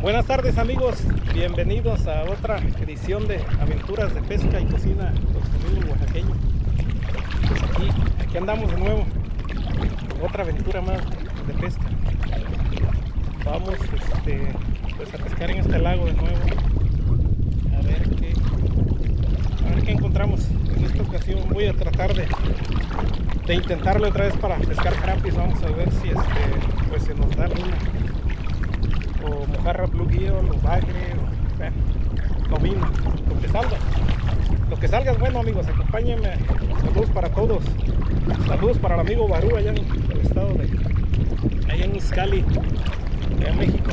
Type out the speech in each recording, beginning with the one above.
Buenas tardes amigos, bienvenidos a otra edición de Aventuras de Pesca y Cocina con su amigo oaxaqueño. Pues aquí andamos de nuevo, con otra aventura más de pesca. Vamos pues a pescar en este lago de nuevo, a ver qué encontramos. En esta ocasión voy a tratar de intentarlo otra vez para pescar crapis. Vamos a ver si pues se nos da alguna, o mojarra bluegill, o bagre, o lobino, lo que salga es bueno amigos. Acompáñenme. Saludos para todos, saludos para el amigo Barú allá en el estado allá en Izcali, allá en México.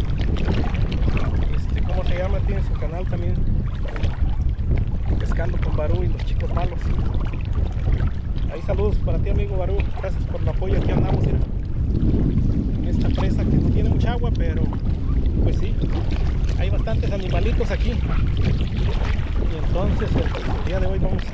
¿Cómo se llama? Tiene su canal también, Pescando con Barú y los chicos malos. Ahí saludos para ti amigo Barú, gracias por el apoyo. Aquí andamos en esta presa que no tiene mucha agua, pero pues sí, hay bastantes animalitos aquí. Y entonces el día de hoy vamos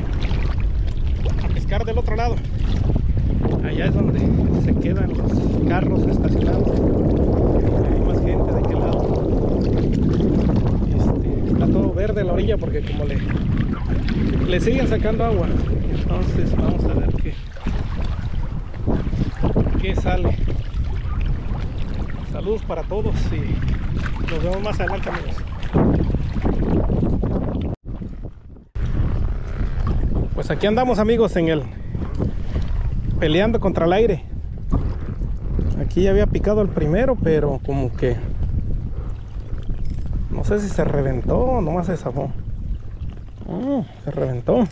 a pescar del otro lado. Allá es donde se quedan los carros estacionados. Hay más gente de aquel lado. Está todo verde la orilla porque como le siguen sacando agua. Entonces vamos a ver qué sale. Saludos para todos y nos vemos más adelante amigos. Pues aquí andamos amigos peleando contra el aire. Aquí ya había picado el primero, pero como que no sé si se reventó o nomás se zafó. Se reventó.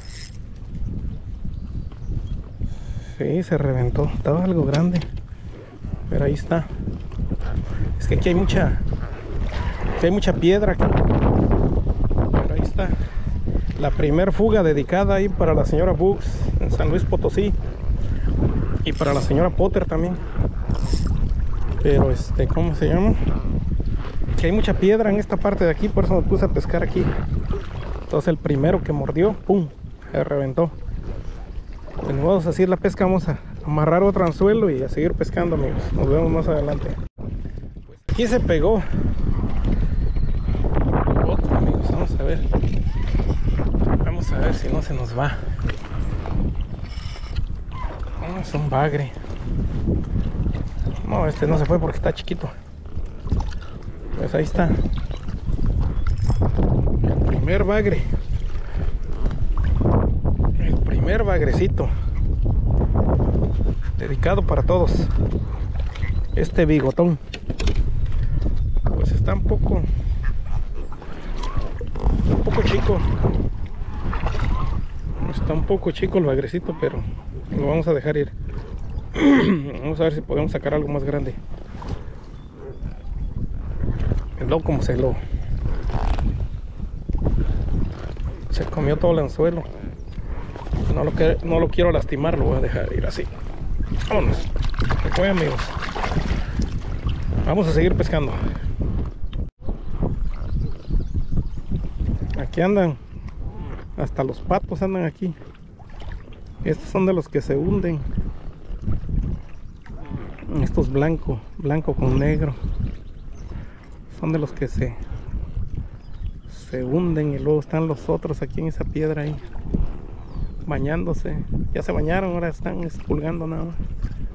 Sí, se reventó. Estaba algo grande, pero ahí está. Es que aquí hay mucha piedra aquí. Pero ahí está la primer fuga dedicada ahí para la señora Bugs en San Luis Potosí, y para la señora Potter también. Pero ¿cómo se llama? Que hay mucha piedra en esta parte de aquí, por eso me puse a pescar aquí. Entonces el primero que mordió, ¡pum!, se reventó. De nuevo, así es la pesca. Vamos a amarrar otro anzuelo y a seguir pescando amigos. Nos vemos más adelante. Pues aquí se pegó otro amigos. Vamos a ver si no se nos va. Es un bagre. No, no se fue porque está chiquito. Pues ahí está el primer bagre, el primer bagrecito dedicado para todos. Bigotón pues está un poco chico. Está un poco chico el bagrecito, pero lo vamos a dejar ir. Vamos a ver si podemos sacar algo más grande. El lobo como se comió todo el anzuelo. No lo quiero lastimar, lo voy a dejar ir así. Vámonos. Se fue amigos. Vamos a seguir pescando. Aquí andan, hasta los patos andan aquí. Estos son de los que se hunden. Estos blanco con negro son de los que se hunden. Y luego están los otros aquí en esa piedra ahí bañándose. Ya se bañaron, ahora están expulgando nada más.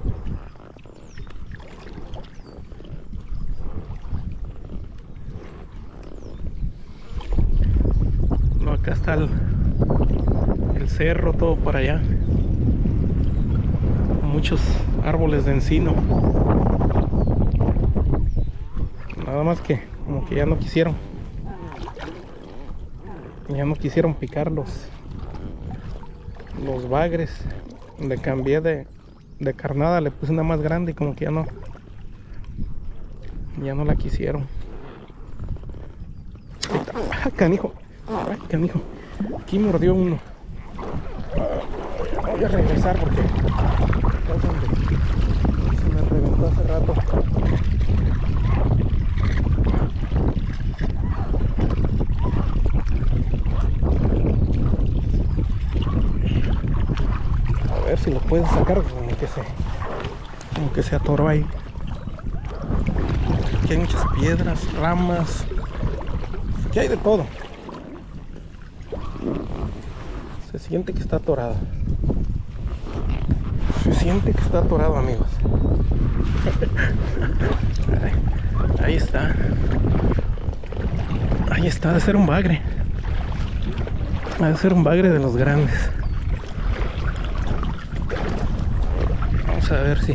No, acá está el cerro, todo por allá, muchos árboles de encino. Nada más que como que ya no quisieron picar los bagres. Le cambié de carnada, le puse una más grande y como que ya no la quisieron. Canijo, aquí mordió uno. Voy a regresar porque se me reventó hace rato. A ver si lo puedes sacar, como que se atoró ahí. aquí hay muchas piedras, ramas. Aquí hay de todo. Se siente que está atorado. Se siente que está atorado, amigos. Ahí está. Ahí está, de ser un bagre. Ha de ser un bagre de los grandes. Vamos a ver si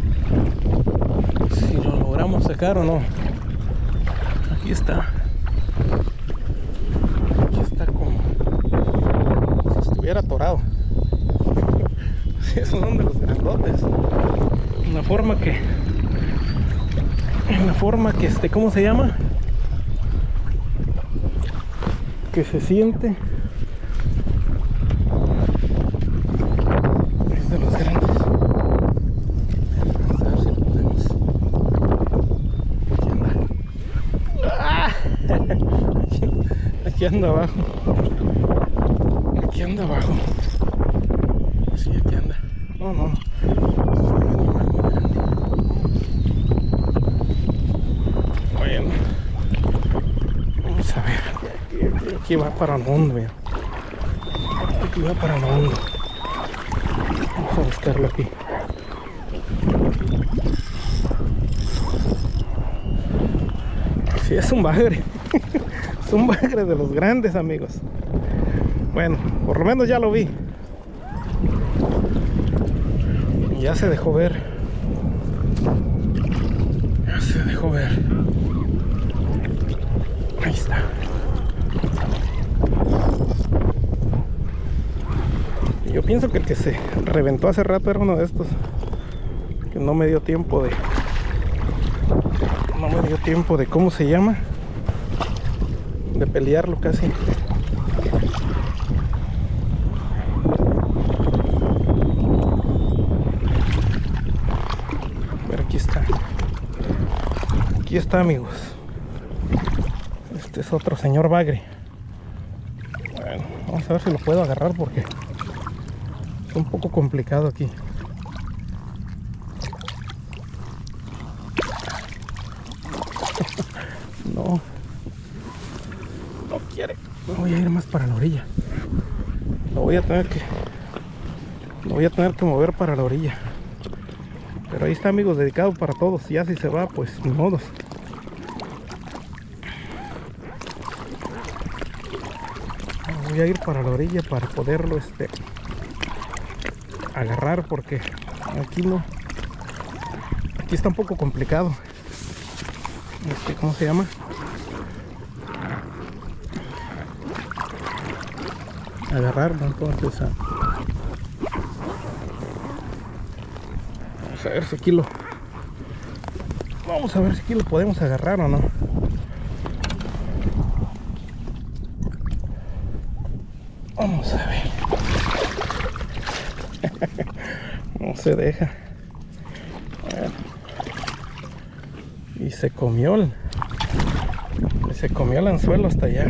lo logramos sacar o no. Aquí está. Aquí está como si estuviera atorado. Sí, esos son de los grandotes. Una forma que ¿cómo se llama? Que se siente. Es de los grandes. Vamos a ver si lo podemos. Aquí anda abajo. Aquí anda abajo. Sí, aquí anda. No. Es un animal muy grande. Bueno. Vamos a ver. Aquí va para el mundo, mira. Aquí va para el mundo. Vamos a buscarlo aquí. Sí, es un bagre. Es un bagre de los grandes, amigos. Bueno, por lo menos ya lo vi. Ya se dejó ver. Ya se dejó ver. Ahí está. Yo pienso que el que se reventó hace rato era uno de estos. Que no me dio tiempo de... No me dio tiempo de... ¿Cómo se llama? De pelearlo casi. Pero aquí está. Aquí está, amigos. Este es otro señor bagre. Bueno, vamos a ver si lo puedo agarrar porque es un poco complicado aquí. No quiere. Voy a ir más para la orilla. Lo voy a tener que mover para la orilla. Pero ahí está, amigos, dedicado para todos. Ya si se va, pues ni modos. Voy a ir para la orilla para poderlo agarrar, porque aquí no. Aquí está un poco complicado. ¿Cómo se llama? Agarrarlo, entonces. Vamos a ver si aquí lo. Vamos a ver si aquí lo podemos agarrar o no. Vamos a ver. No se deja. Bueno. Y se comió el anzuelo hasta allá.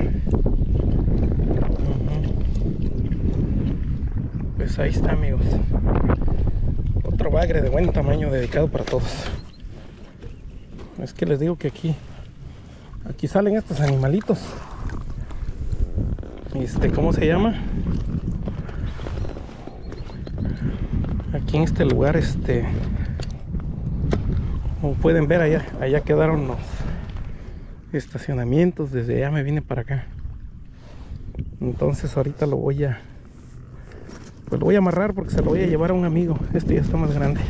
Pues ahí está, amigos. Otro bagre de buen tamaño dedicado para todos. Es que les digo que aquí salen estos animalitos. ¿Cómo se llama? Aquí en este lugar, como pueden ver, allá quedaron los estacionamientos. Desde allá me vine para acá. Entonces ahorita lo voy a amarrar porque se lo voy a llevar a un amigo. Este ya está más grande.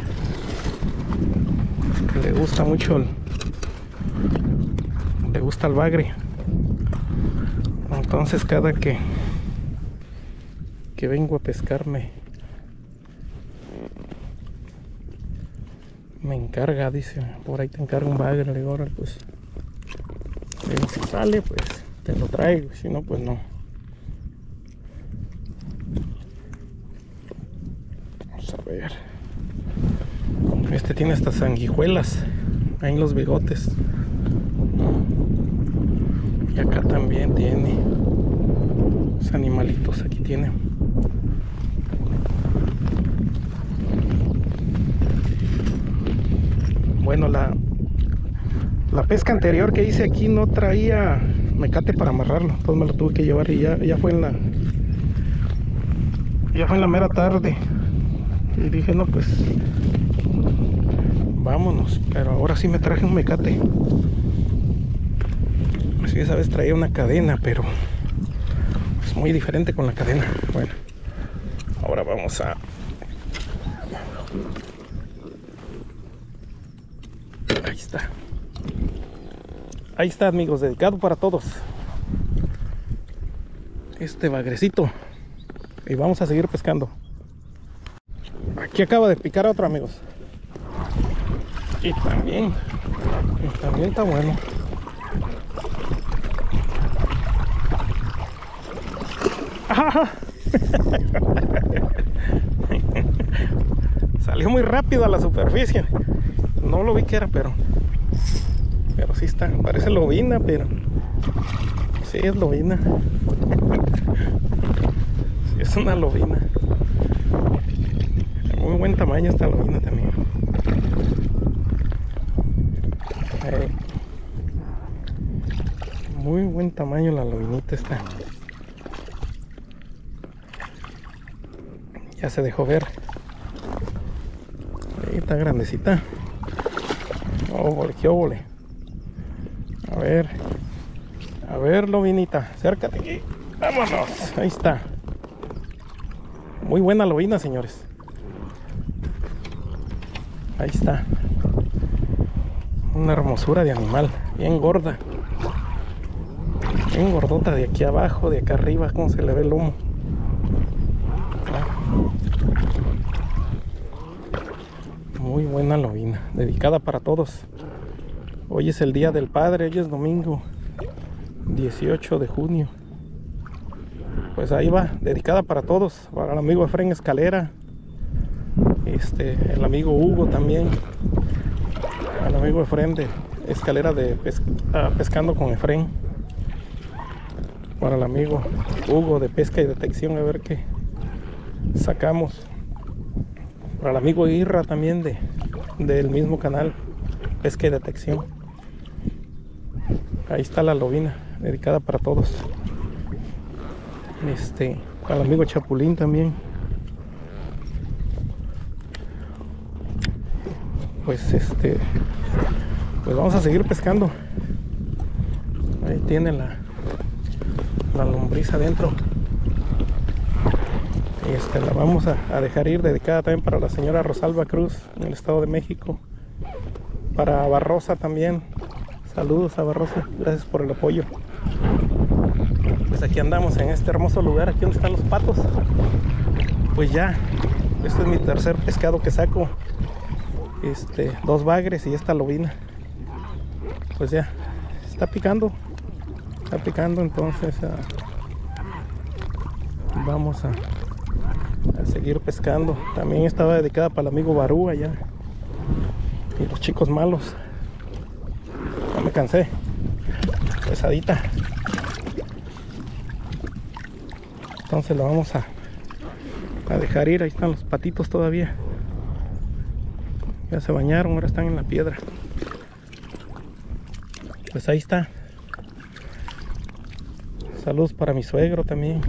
Le gusta mucho le gusta el bagre. Entonces cada que vengo a pescar me encarga, dice, por ahí te encargo un bagre. Le digo, órale, pues. Le digo, si sale, pues te lo traigo, si no, pues no. Vamos a ver. Tiene estas sanguijuelas ahí en los bigotes. Y acá también tiene los animalitos. Aquí tiene. Bueno, La pesca anterior que hice aquí no traía mecate para amarrarlo, entonces me lo tuve que llevar y ya fue en la mera tarde. Y dije, no, pues vámonos. Pero ahora sí me traje un mecate. Así esa vez traía una cadena, pero es muy diferente con la cadena. Bueno, ahora vamos a... Ahí está. Ahí está, amigos, dedicado para todos. Este bagrecito. Y vamos a seguir pescando. Aquí acaba de picar otro, amigos. Y también está bueno. Salió muy rápido a la superficie. No lo vi que era, pero sí está. Parece lobina, pero sí es lobina. Sí es una lobina. De muy buen tamaño esta lobina también. Muy buen tamaño la lobinita esta. Ya se dejó ver. Ahí está grandecita. Óvole, qué óvole. A ver, lobinita, acércate aquí. Vámonos. Ahí está. Muy buena lobina, señores. Ahí está. Una hermosura de animal. Bien gorda. Bien gordota de aquí abajo, de acá arriba, como se le ve el lomo. Muy buena lobina, dedicada para todos. Hoy es el Día del Padre, hoy es domingo 18 de junio. Pues ahí va, dedicada para todos. Para el amigo Efren Escalera, el amigo Hugo también, al amigo Efren de Escalera de Pescando con Efren. Para el amigo Hugo de Pesca y Detección, a ver qué sacamos. Para el amigo Irra también del mismo canal, Pesca y Detección. Ahí está la lobina, dedicada para todos. Para el amigo Chapulín también. Pues pues vamos a seguir pescando. Ahí tiene la lombriz adentro. Y la vamos a dejar ir, dedicada también para la señora Rosalba Cruz en el Estado de México. Para Barrosa también. Saludos a Barrosa, gracias por el apoyo. Pues aquí andamos en este hermoso lugar, aquí donde están los patos. Pues ya, este es mi tercer pescado que saco. 2 bagres y esta lobina. Pues ya, está picando, entonces vamos a seguir pescando. También estaba dedicada para el amigo Barú allá y los chicos malos. Ya me cansé, pesadita. Entonces lo vamos a dejar ir. Ahí están los patitos todavía. Ya se bañaron, ahora están en la piedra. Pues ahí está. Saludos para mi suegro también.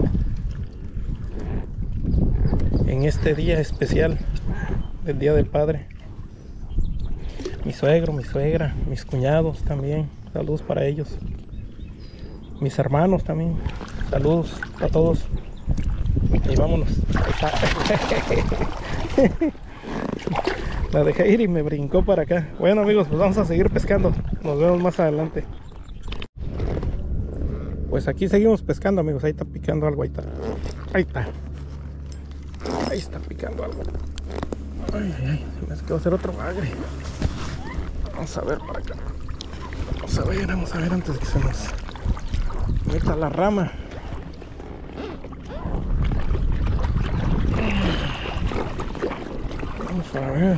En este día especial del Día del Padre. Mi suegro, mi suegra, mis cuñados también. Saludos para ellos. Mis hermanos también. Saludos a todos. Y vámonos. La dejé ir y me brincó para acá. Bueno, amigos, pues vamos a seguir pescando. Nos vemos más adelante. Pues aquí seguimos pescando, amigos. Ahí está picando algo. Ahí está. Ahí está. Ahí está picando algo. Ay, ay, se me hace que va a ser otro bagre. Vamos a ver para acá. Vamos a ver antes de que se nos meta la rama. Vamos a ver.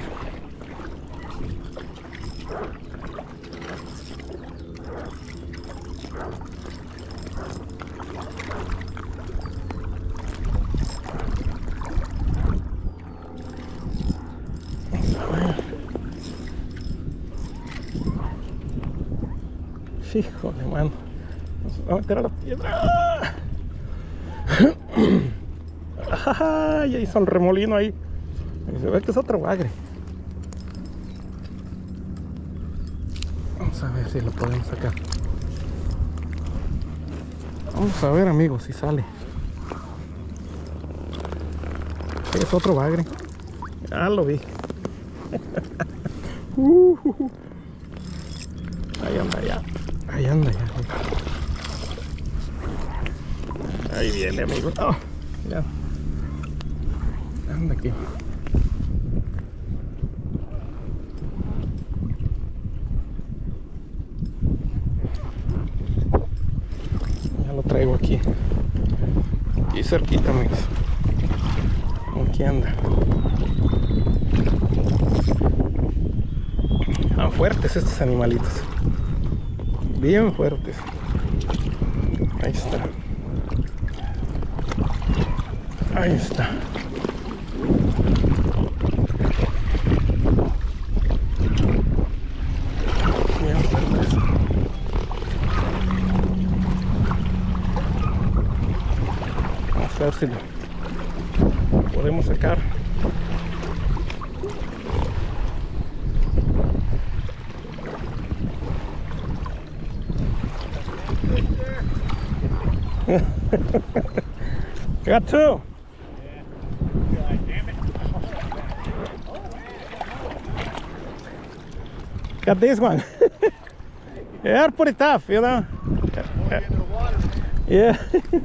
Híjole, mano. Nos va a meter a la piedra. Ya hizo el remolino ahí. Y se ve que es otro bagre. Vamos a ver si lo podemos sacar. Vamos a ver, amigos, si sale. Es otro bagre. Ya lo vi. Ahí anda ya. Ahí anda ya. Ahí viene, amigos. Oh, ya. Anda aquí. Ya lo traigo aquí. Aquí cerquita, amigos. Aquí anda. Ah, fuertes estos animalitos. Bien fuertes. Ahí está. Ahí está. Bien fuertes. Vamos a ver si lo podemos sacar. Got two. Got this one. Yeah, pretty tough, you know. Yeah.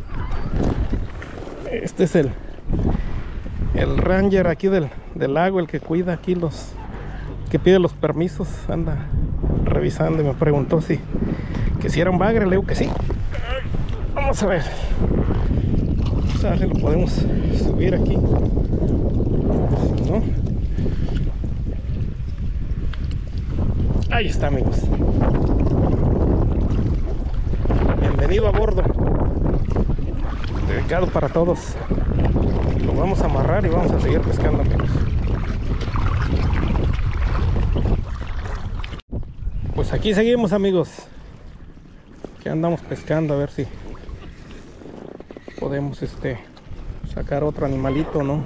Este es el ranger aquí del lago, el que cuida aquí que pide los permisos. Anda revisando y me preguntó si era un bagre. Le digo que sí. Vamos a ver. A ver si lo podemos subir aquí. Si no. Ahí está, amigos. Bienvenido a bordo. Dedicado para todos. Lo vamos a amarrar y vamos a seguir pescando, amigos. Pues aquí seguimos, amigos. Que andamos pescando, a ver si podemos sacar otro animalito, ¿no?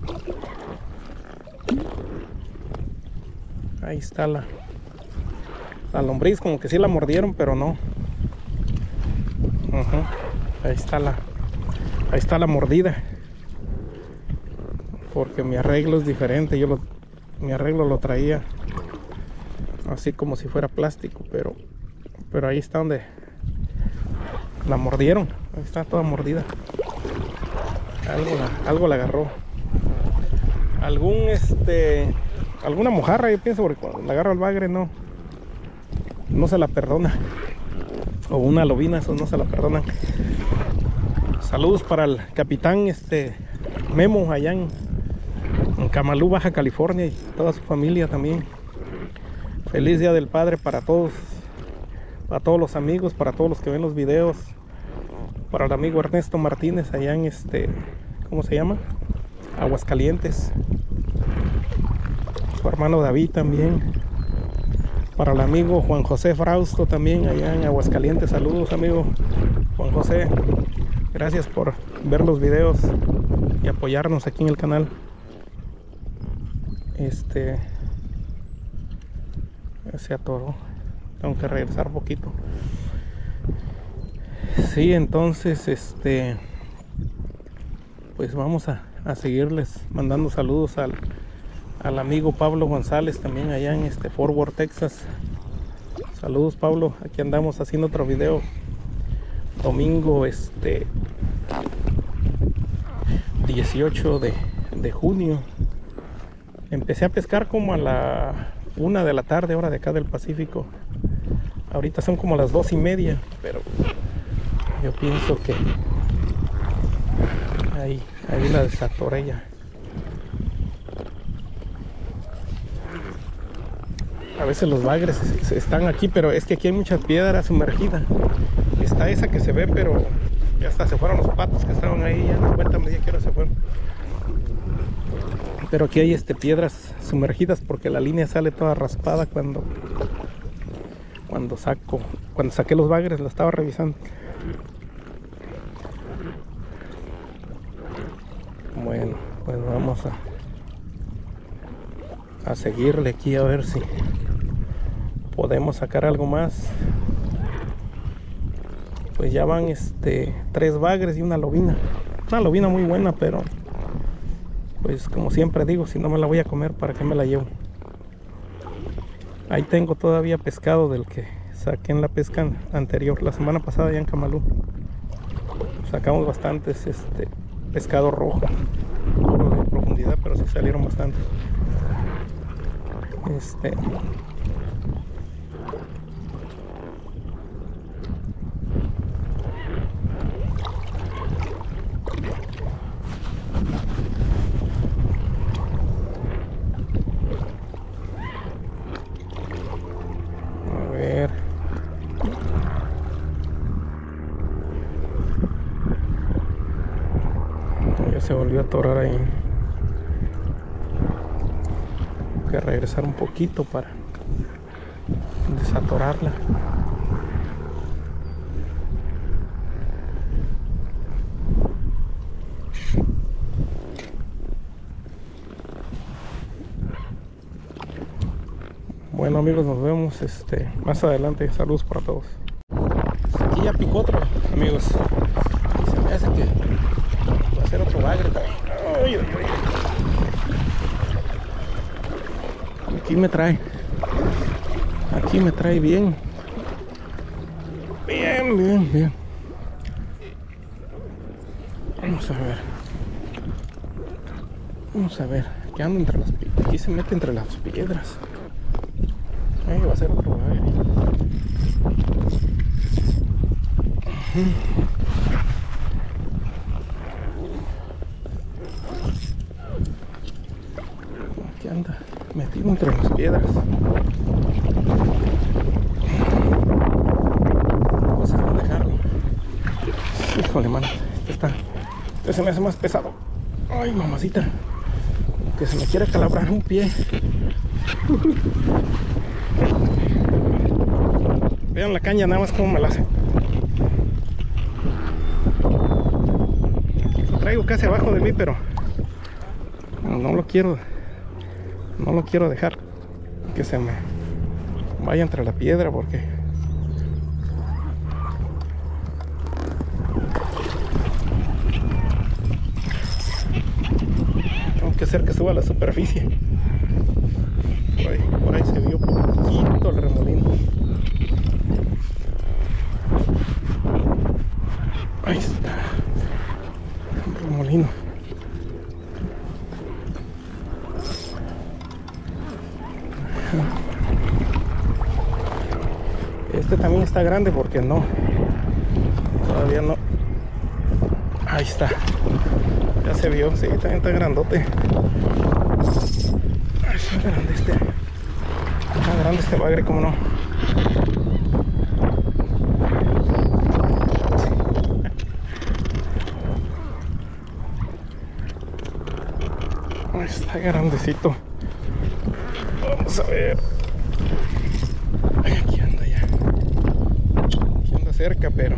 Ahí está la lombriz, como que sí la mordieron, pero no. Ahí está la mordida. Porque mi arreglo es diferente. Mi arreglo lo traía así como si fuera plástico, pero ahí está donde la mordieron. Ahí está toda mordida. Algo la agarró. Alguna mojarra, yo pienso, porque cuando la agarra el bagre no se la perdona. O una lobina, eso no se la perdonan. Saludos para el capitán Memo allá en Camalú, Baja California, y toda su familia también. Feliz Día del Padre para todos los amigos, para todos los que ven los videos. Para el amigo Ernesto Martínez allá en ¿cómo se llama? Aguascalientes. Su hermano David también. Para el amigo Juan José Frausto también allá en Aguascalientes. Saludos, amigo Juan José. Gracias por ver los videos y apoyarnos aquí en el canal. Se atoró. Tengo que regresar un poquito. Sí, entonces pues vamos a seguirles mandando saludos al amigo Pablo González también allá en Fort Worth, Texas. Saludos, Pablo. Aquí andamos haciendo otro video. Domingo 18 de junio. Empecé a pescar como a la 1 de la tarde, hora de acá del Pacífico. Ahorita son como las 2:30, pero yo pienso que ahí la desatoré ya. A veces los bagres están aquí, pero es que aquí hay muchas piedras sumergidas. Está esa que se ve, pero ya hasta se fueron los patos que estaban ahí. Ya no cuenta media que hora se fueron. Pero aquí hay piedras sumergidas porque la línea sale toda raspada cuando saqué los bagres, lo estaba revisando. Bueno, pues vamos a seguirle aquí a ver si podemos sacar algo más. Pues ya van 3 bagres y una lobina. Una lobina muy buena, pero pues como siempre digo, si no me la voy a comer, ¿para qué me la llevo? Ahí tengo todavía pescado del que saqué en la pesca anterior, la semana pasada ya en Camalú. Sacamos bastantes pescado rojo, poco de profundidad, pero sí salieron bastantes. A ver. Ya se volvió a atorar ahí. Tengo que regresar un poquito para desatorarla. Bueno amigos, nos vemos más adelante. Saludos para todos. Aquí ya picó otro, amigos. Y se me hace que va a ser otro bagre también. Ay, ay, ay. Aquí me trae bien. Bien. Vamos a ver. Aquí anda entre las piedras. Aquí se mete entre las piedras. Va a ser otro bagre. Aquí anda metido entre las piedras. Vamos a dejarlo. Híjole, mano. Este se me hace más pesado. Ay, mamacita. Que se me quiere calabrar un pie. Vean la caña nada más como me la hace. Lo traigo casi abajo de mí, pero no lo quiero dejar que se me vaya entre la piedra, porque tengo que hacer que suba a la superficie. Por ahí se vio poquito el remolino. Ahí está el remolino. También está grande porque todavía no. Ahí está, ya se vio. Sí, también está grandote. Ay, está grande este bagre, como no. Ay, está grandecito. Vamos a ver. Aquí anda ya. Aquí anda cerca, pero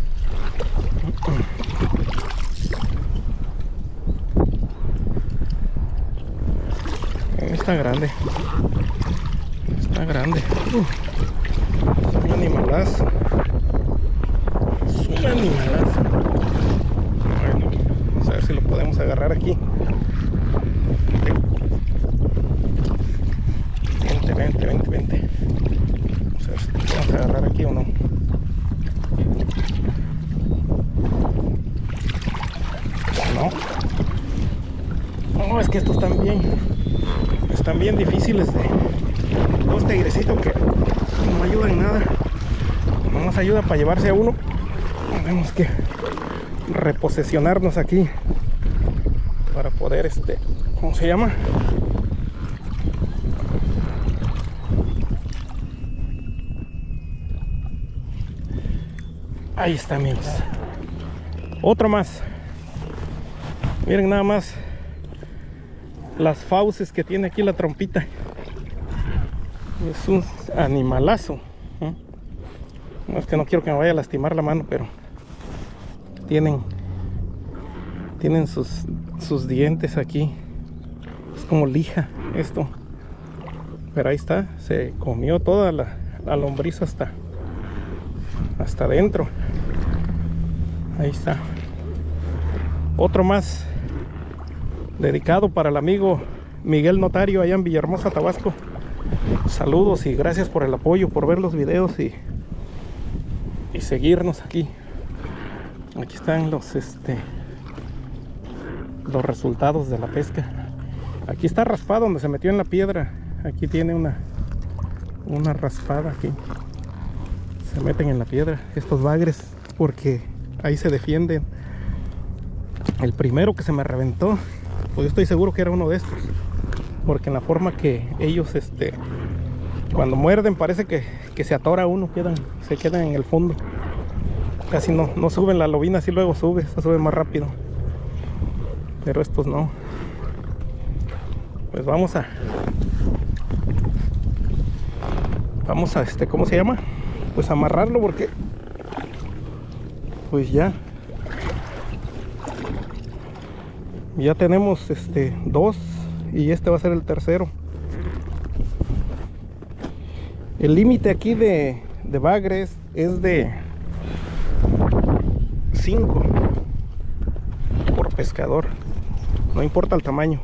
está grande. Está grande. Es un animalazo. Es un animalazo. Bueno, vamos a ver si lo podemos agarrar aquí. Vente. Vamos a ver si lo podemos agarrar aquí o no. No, es que estos están bien difíciles de dos tigrecito que no ayudan en nada. No nos ayuda para llevarse a uno. Tenemos que reposesionarnos aquí para poder ¿cómo se llama? Ahí está, amigos. Otro más. Miren nada más las fauces que tiene aquí la trompita. Es un animalazo, ¿eh? No es que no quiero que me vaya a lastimar la mano, pero tienen sus dientes aquí. Es como lija esto. Pero ahí está, se comió toda la lombriz hasta adentro. Ahí está. Otro más dedicado para el amigo Miguel Notario allá en Villahermosa, Tabasco. Saludos y gracias por el apoyo, por ver los videos y seguirnos aquí. Aquí están los resultados de la pesca. Aquí está raspado donde se metió en la piedra. Aquí tiene una raspada aquí. Se meten en la piedra estos bagres porque ahí se defienden. El primero que se me reventó, pues yo estoy seguro que era uno de estos, porque en la forma que ellos cuando muerden parece que se atora uno, se quedan en el fondo. Casi no suben. La lobina así luego sube, esta sube más rápido, pero estos no. Pues vamos a ¿cómo se llama? Pues amarrarlo, porque pues ya tenemos dos y este va a ser el tercero. El límite aquí de bagres es de 5 por pescador, no importa el tamaño.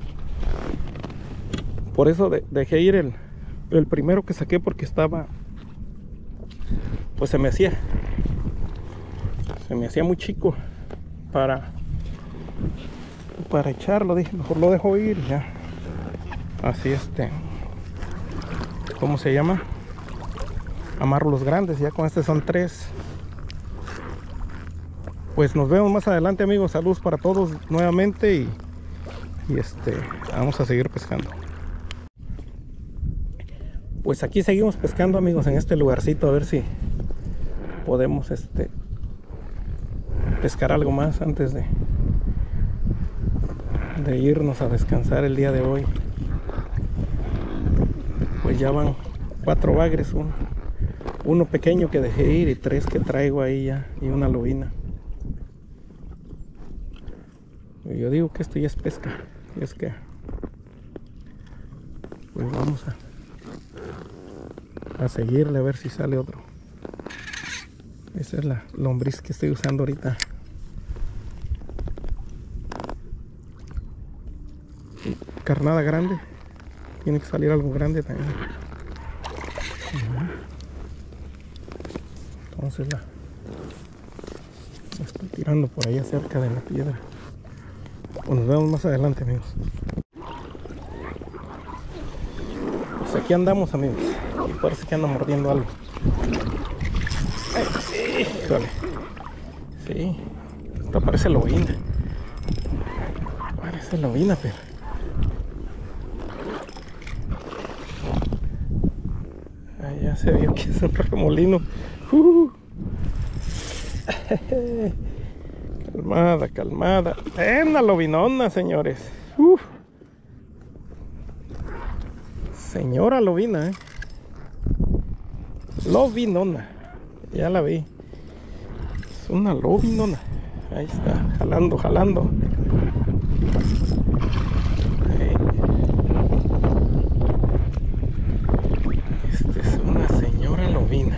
Por eso dejé ir el primero que saqué, porque estaba, pues se me hacía muy chico para echarlo. Dije, mejor lo dejo ir ya. Así ¿cómo se llama? Amarro los grandes, ya con son 3. Pues nos vemos más adelante, amigos. Saludos para todos nuevamente y vamos a seguir pescando. Pues aquí seguimos pescando, amigos, en este lugarcito, a ver si podemos pescar algo más antes de irnos a descansar el día de hoy. Pues ya van 4 bagres, uno pequeño que dejé ir y 3 que traigo ahí ya, y una lobina. Yo digo que esto ya es pesca, y es que pues vamos a seguirle a ver si sale otro. Esa es la lombriz que estoy usando ahorita. Carnada grande, tiene que salir algo grande también. Entonces la estoy tirando por allá cerca de la piedra. Pues nos vemos más adelante, amigos. Pues aquí andamos, amigos, y parece que anda mordiendo algo. Ay, híjole. Sí, esto parece lobina. Parece lobina, pero ahí ya se vio que es un remolino. Calmada, calmada. Una lobinona, señores. Señora lobina, lobinona. Ya la vi. Es una lobinona. Ahí está, jalando. Es una señora lobina.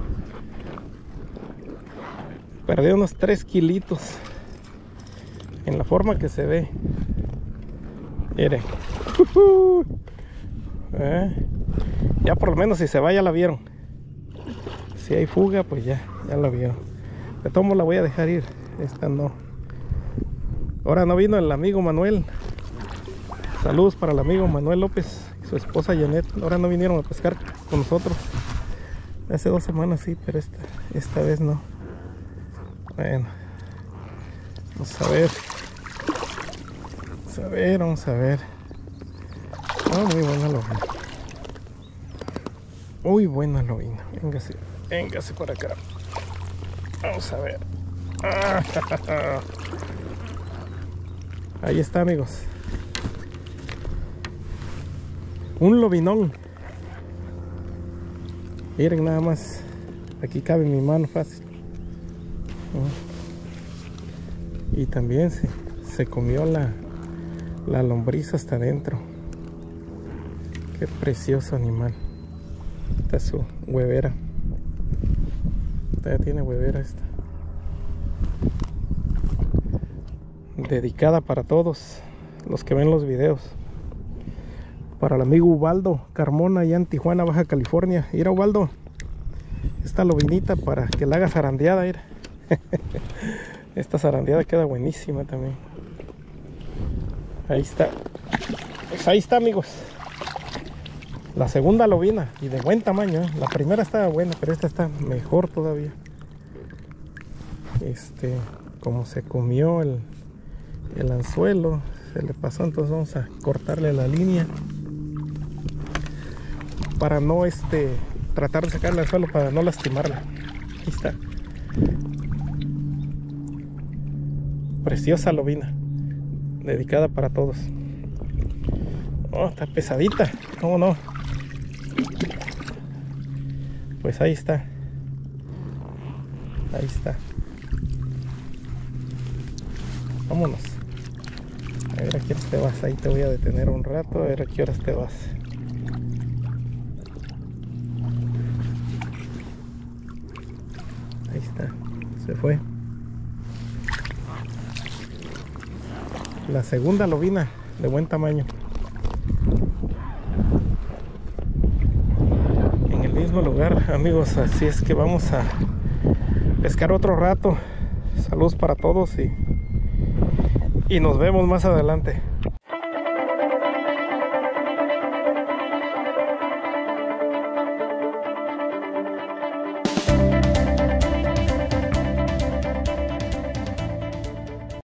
Perdí unos 3 kilitos en la forma que se ve. Miren. Ya por lo menos si se va ya la vieron. Si hay fuga, pues ya la vieron. De todos modos la voy a dejar ir. Esta no. Ahora no vino el amigo Manuel. Saludos para el amigo Manuel López y su esposa Janet. Ahora no vinieron a pescar con nosotros. Hace 2 semanas sí, pero esta vez no. Bueno, vamos a ver. Oh, muy buena lobina. Muy buena lobina. Véngase por acá. Vamos a ver. Ahí está, amigos. Un lobinón. Miren nada más. Aquí cabe mi mano fácil. Y también se comió la lombriz hasta adentro. Qué precioso animal. Esta es su huevera. Todavía tiene huevera esta. Dedicada para todos los que ven los videos. Para el amigo Ubaldo Carmona allá en Tijuana, Baja California. Mira, Ubaldo, esta lobinita para que la haga zarandeada. Mira. Esta zarandeada queda buenísima también. Ahí está. Pues ahí está, amigos. La segunda lobina y de buen tamaño, ¿eh? La primera estaba buena, pero esta está mejor todavía. Como se comió el anzuelo, se le pasó, entonces vamos a cortarle la línea para no tratar de sacarle al suelo, para no lastimarla. Aquí está. Preciosa lobina, dedicada para todos. Oh, está pesadita, ¿cómo no? Pues ahí está. Ahí está. Vámonos. A ver a qué horas te vas. Ahí te voy a detener un rato. A ver a qué horas te vas. Ahí está. Se fue. La segunda lobina de buen tamaño. En el mismo lugar, amigos. Así es que vamos a pescar otro rato. Saludos para todos y nos vemos más adelante.